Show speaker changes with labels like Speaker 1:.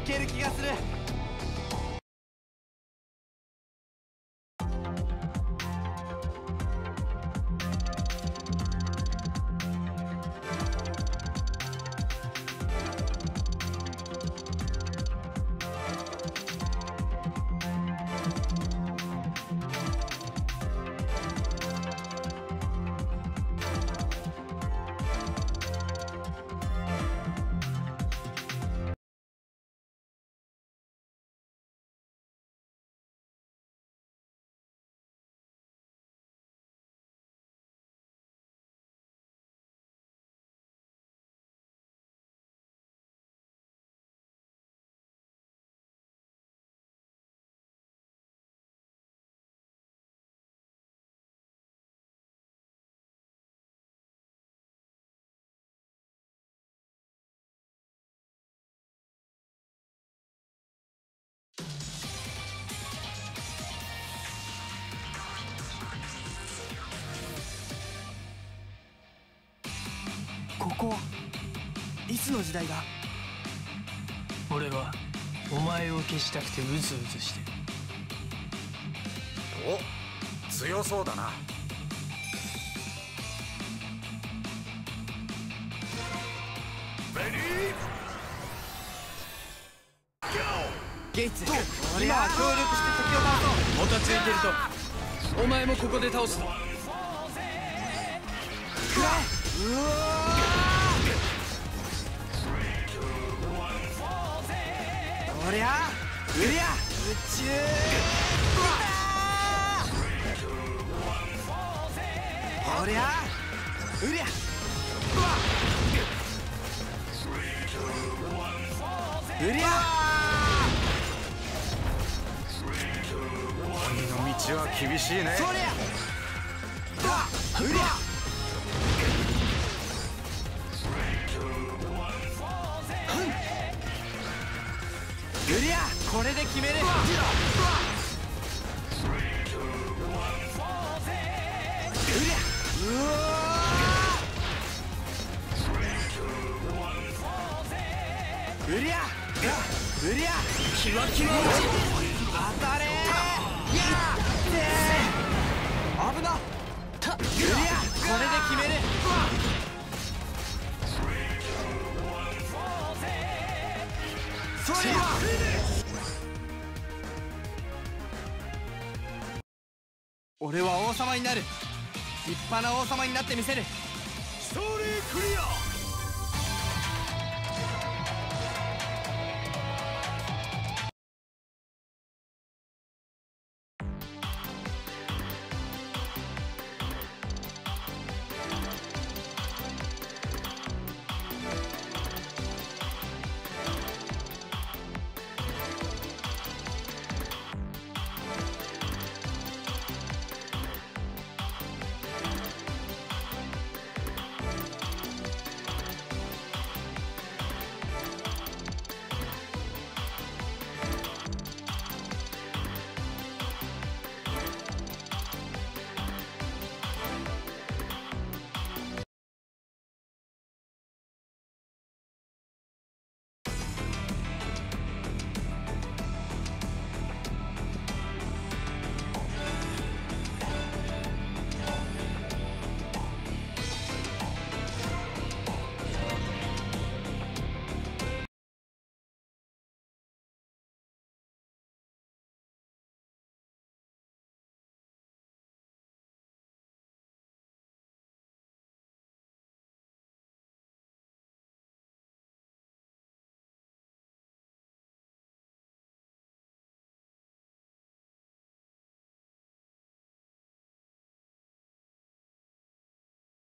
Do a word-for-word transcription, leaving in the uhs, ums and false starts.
Speaker 1: ける気がする。ここはいつの時代だ？
Speaker 2: 俺はお前を消したくてうずうずしてる。
Speaker 3: お、強そうだな。レディー
Speaker 1: ゲイツ、今は協力して敵を倒そう。
Speaker 2: もたついてるとお前もここで倒すぞ。
Speaker 1: くらえ。うおー、おりゃうりゃ宇宙おりゃうりゃうりゃ。
Speaker 3: 鬼の道は厳しいね。
Speaker 1: そりゃうりゃうりゃ、これで決める。うりゃうおー、うりゃうりゃキワキワ当たれー。やー危なっ。うりゃ、これで決める。そりゃ俺は王様になる。立派な王様になってみせる。
Speaker 3: ストーリークリア。